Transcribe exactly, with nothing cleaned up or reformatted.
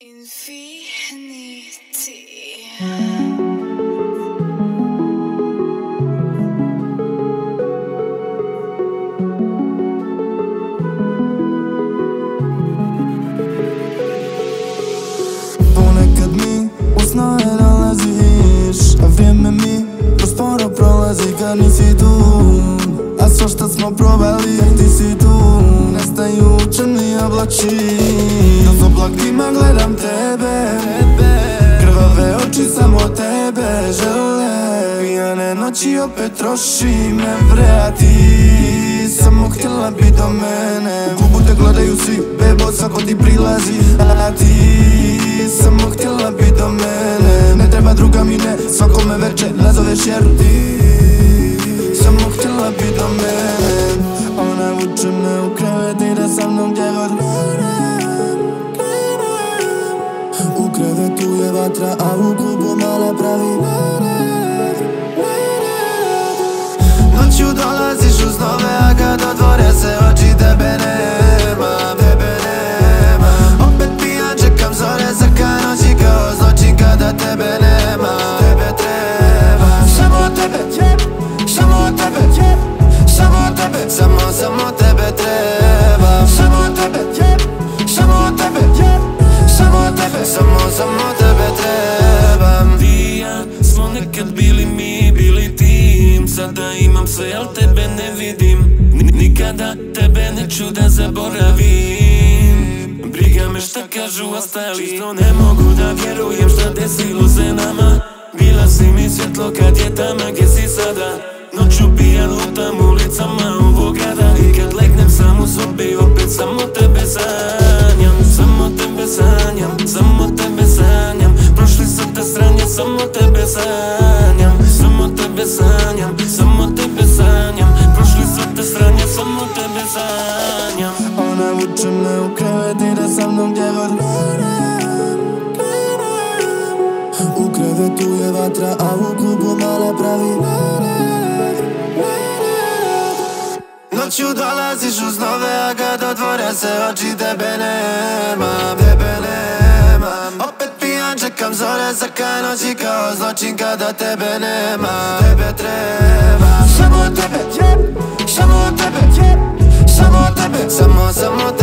Infinity. Ponekad mi u snove dolaziš, a vrijeme mi prosporo prolazi kad nisi tu. A sve što smo probali, ti si tu. Nestaju crni oblači, kroz oblakima gledam tebe. Krvave oči samo tebe žele. Pijane noći opet troši me vre. Ti samo htjela bi do mene. U klubu te gledaju svi, bebo svako ti prilazi. A ti samo htjela bi do mene. Ne treba druga mi ne, svakome večer nazoveš jer ti samo htjela bi do mene. Ona vuče me u krevet i da sa mnom gdje god u krevetu je vatra, a u klubu mala pravi nered. Noću dolaziš u snove, a kad otvore se oči tebe nema, tebe nema. Opet pijan, čekam zore, zrka noći kao zločin kada tebe nema. Tebe treba, samo tebe, samo tebe, samo tebe, samo, samo tebe treba. Samo tebe, samo tebe, samo tebe, samo, samo tebe trebam. Ti i ja smo nekad bili mi, bili tim. Sada imam sve, al tebe ne vidim. Nikada tebe neću da zaboravim. Briga me šta kažu ostali, što ne mogu da vjerujem šta desilo se nama. Bila si mi svjetlo kad je tama, gdje si sada? Noću pijan lutam ulicama ovog grada. I kad legnem sam u sobi opet samo tebe sanjam. Samo tebe sanjam, samo tebe sanjam. Prošli su te stranje, samo tebe sanjam. Samo tebe sanjam, samo tebe sanjam. Prošli su te stranje, samo tebe sanjam. Ona vuče me u krevet i da sa mnom gdje god u krevetu je vatra, a u klubu mala pravi nered. Noću dolaziš u snove, a kad otvore se oči tebe nema, tebe nema. Opet pijan, čekam zore, zrka noći kao zločin kada tebe nema. Tebe treba, samo tebe, samo tebe, samo tebe, samo, samo tebe.